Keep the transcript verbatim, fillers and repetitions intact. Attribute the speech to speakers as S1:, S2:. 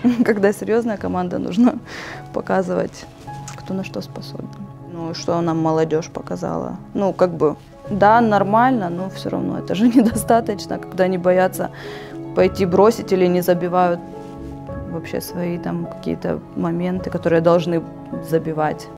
S1: Когда серьезная команда, нужно показывать, кто на что способен. Ну, что нам молодежь показала. Ну, как бы, да, нормально, но все равно это же недостаточно, когда они боятся пойти бросить или не забивают вообще свои там какие-то моменты, которые должны забивать.